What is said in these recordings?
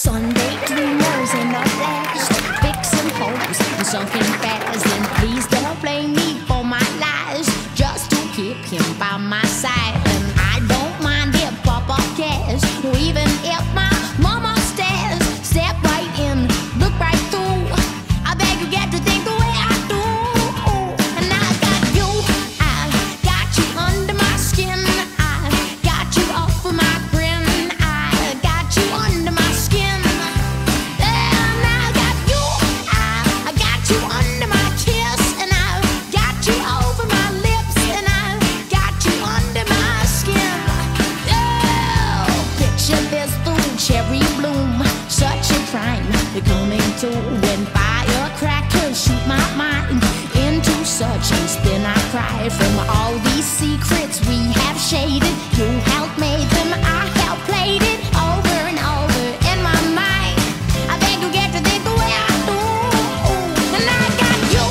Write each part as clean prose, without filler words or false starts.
Sunday dreamers in the past, fixing holes and sunken fast. And please don't blame me for my lies, just to keep him by my side. And I don't mind if Papa cares, or even if my mama stares. Step right in, look right through. I beg you get to think the way I do. And I got you under my skin. I got you off of my grin. I got you under my skin. And I got you under my kiss. And I got you over my lips. And I got you under my skin. Oh, picture this through cherry bloom, such a crime becoming to when firecrackers shoot my mind into such a spin. I cry from all these secrets we have shaded. You helped made them, I helped played it over and over in my mind. I beg you get to think the way I do. And I got you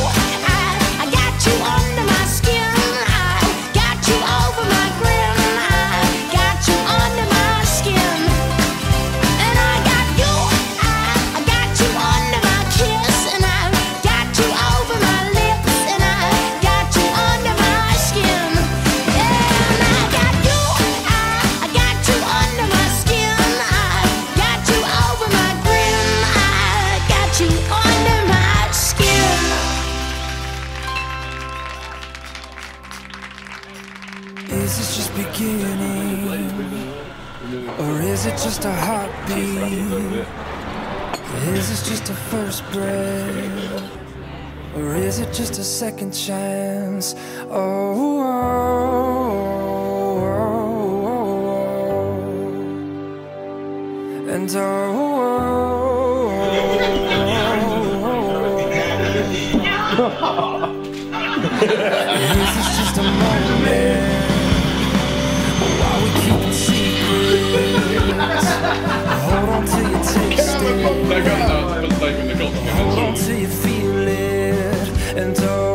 under my skin. I got you over my grin. I got you under my skin. And I got you under my kiss. And I got you over my lips. And I got you under my skin. And I got you under my skin. I got you over my grin. I got you under my skin. Is this just beginning, or is it just a heartbeat? Is this just a first breath, or is it just a second chance? Oh, and is this just a moment? While we keep it secrets, hold on till you taste it, hold on till you feel it, and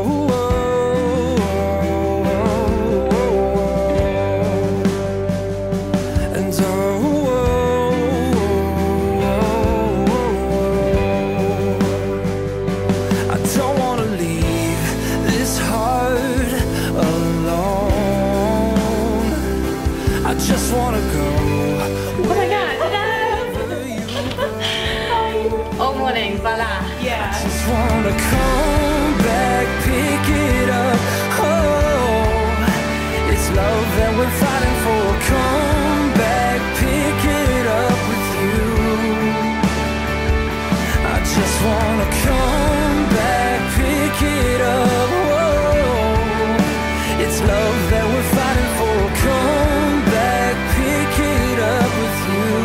I don't wanna leave this heart alone. I just wanna go. Oh my god, all morning, voila. Yeah. Just wanna come back, pick it up. Oh, it's love that we're fighting for. Come back, pick it up with you. I just wanna come back, pick it up. Oh, it's love that we're fighting for. Come back, pick it up with you.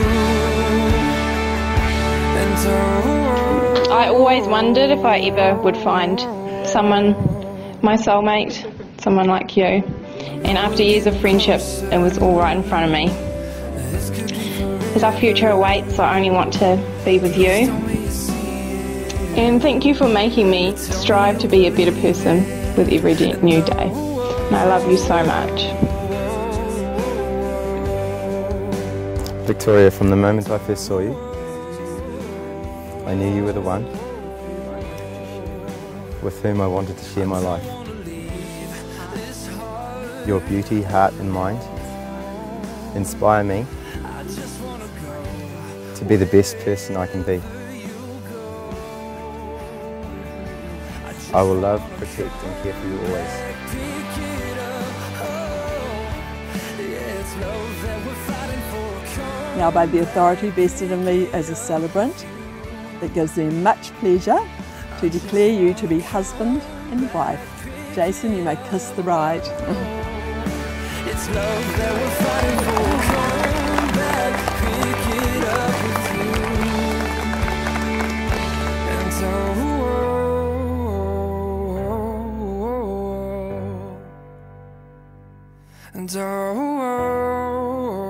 And I always wondered if I ever would find someone, my soulmate, someone like you. And after years of friendship, it was all right in front of me. As our future awaits, I only want to be with you. And thank you for making me strive to be a better person with every new day. And I love you so much. Victoria, from the moment I first saw you, I knew you were the one with whom I wanted to share my life. Your beauty, heart and mind inspire me to be the best person I can be. I will love, protect and care for you always. Now, by the authority vested in me as a celebrant, it gives me much pleasure to declare you to be husband and wife. Jason, you may kiss the bride. it's love that we're fighting for. Come back, pick it up with you. And and